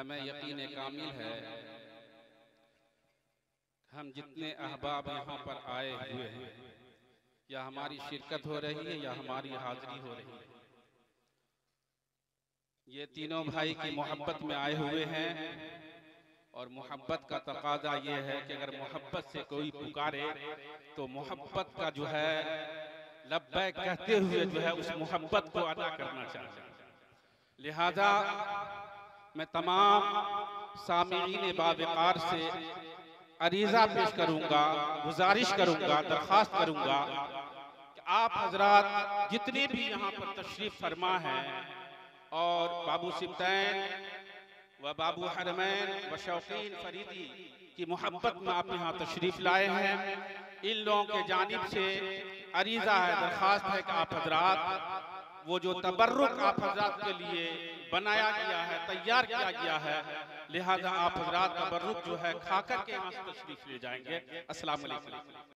हमें यकीन कामिल है हम जितने अहबाब यहाँ पर आए हुए हैं, या हमारी शिरकत हो रही है या हमारी हाजिरी हो रही है, ये तीनों भाई की मोहब्बत में आए हुए हैं। और मोहब्बत का तकाजा ये है कि अगर मोहब्बत से कोई पुकारे तो मोहब्बत का जो है लब्बैक कहते हुए जो है उस मोहब्बत को अदा करना चाहिए। लिहाजा मैं तमाम सामीईन बावकार से अरीज़ा पेश करूंगा, गुजारिश करूंगा, दरख्वास्त करूंगा कि आप हजरात जितने भी यहाँ पर तशरीफ फरमा हैं और बाबू सिब्तैन व बाबू हरमैन व शौकीन फरीदी की मोहब्बत में आप यहाँ तशरीफ लाए हैं, इन लोगों के जानिब से अरीज़ा है, दरख्वास्त है कि आप हजरात वो जो तबर्रुक आप हजरात के लिए बनाया गया है, तैयार किया गया है, लिहाजा आप हजरात तबर्रुक जो है खाकर के यहाँ से तशरीफ ले जाएंगे। अस्सलाम वालेकुम।